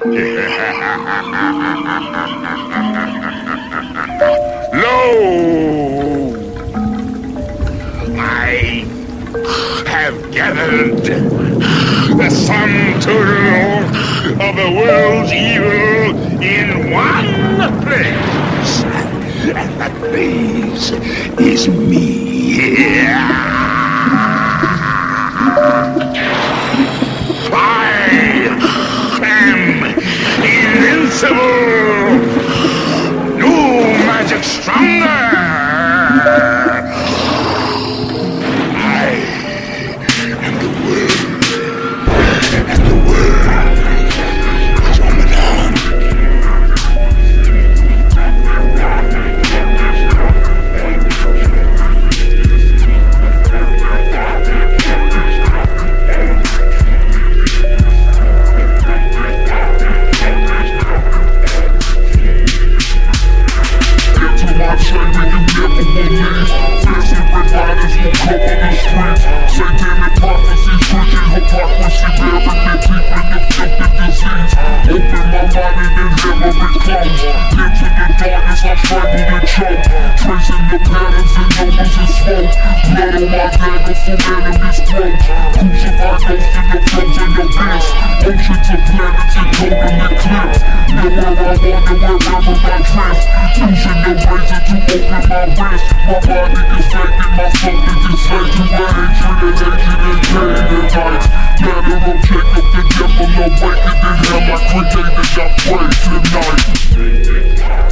Lo! I have gathered the sum total of the world's evil in one place. And that place is me. I am invincible. No magic stronger. I am the world, and the world is on the down. Satanic prophecies pushing hypocrisy, bearing the deep in the filthy disease. Open my mind and inhale every close. Into the darkness I strangle and choke, tracing the patterns and numbers and smoke. Blood on my dagger from enemies' throats. Crucified ghosts in the frozen abyss. Oceans of planets in total eclipse. Nowhere I wander wherever I drift. Using the razor to open my wrist. My body is thanking my soul is enslaved to my hatred and pain and nights. Ladder of Jacob, the devil awakened in hell I created, I pray tonight.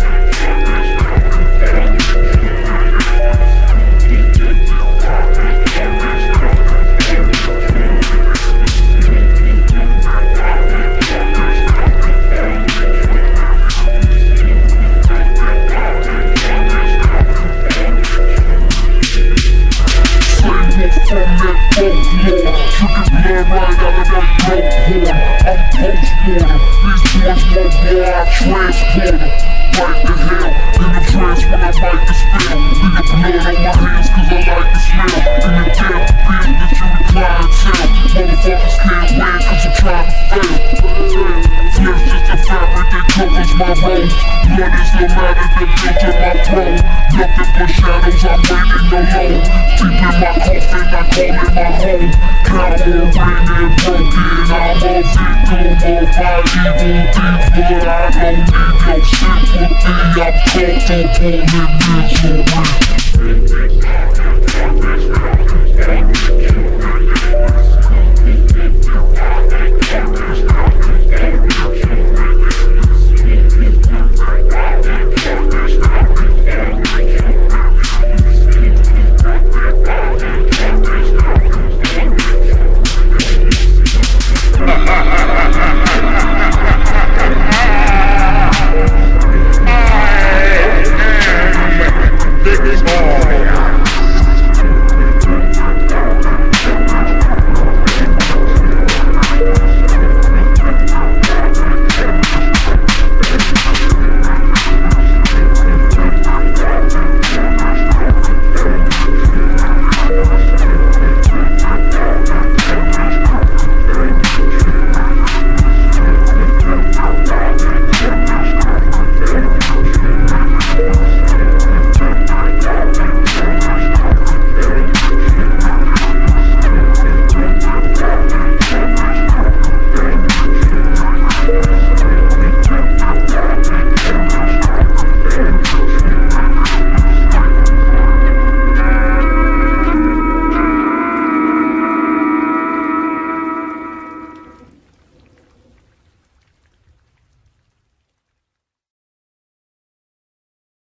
From that folklore, tripping blood right out of that broke horn. I'm post-mortem, these boys won't war, I transport them. Right to hell, in the trance when I bite the spell. Leave the blood on my hands cause I like the smell. In the death pit that you the clientele. Motherfuckers can't win cause I'm trying to fail. Flesh is the fabric that covers my robes. Blood is the matter that built in my throne. Nothing but shadows, I'm waiting alone. Deep in my coffin, I call it my home. Power, rain and broken, I'm a victim of my evil deeds. But I don't need your sympathy, I'm comfortable in misery.